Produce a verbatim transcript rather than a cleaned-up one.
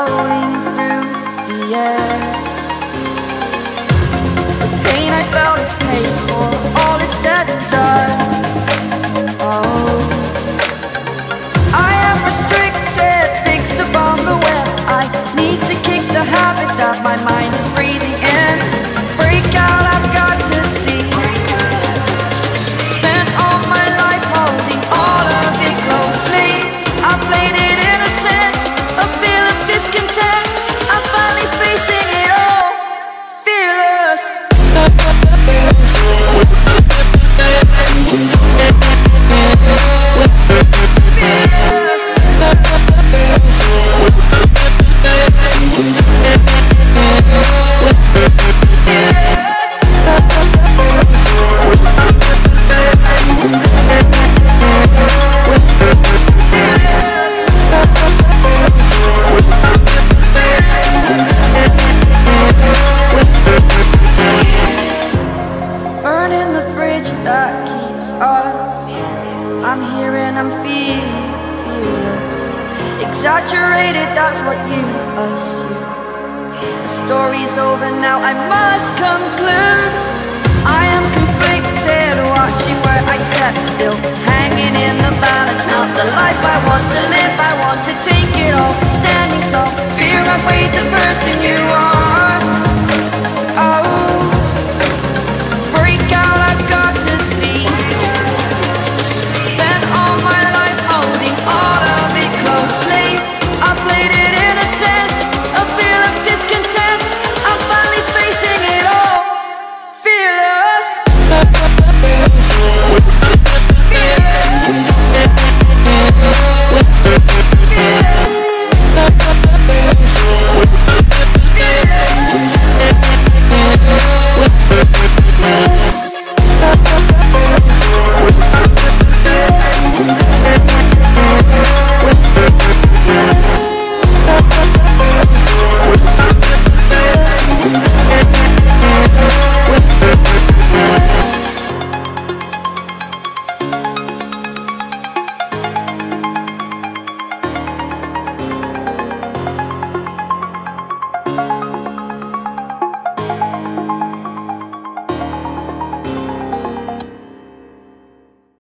rolling through the air. The pain I felt is paid for, all is said and done. Oh, I am restricted, fixed upon the web. I need to kick the habit that my mind is breathing in. Break out, I've got to see. Spent all my life holding all of it closely. I played it innocent, a feel of discontent. I'm finally facing it all, fearless. Burning the bridge that keeps us. I'm here and I'm feeling, feeling exaggerated, that's what you assume. The story's over now, I must conclude. I am conflicted, watching where I step still, hanging in the balance. Not the life I want to live, I want to take it all. Standing tall, fear I weighed the person you are.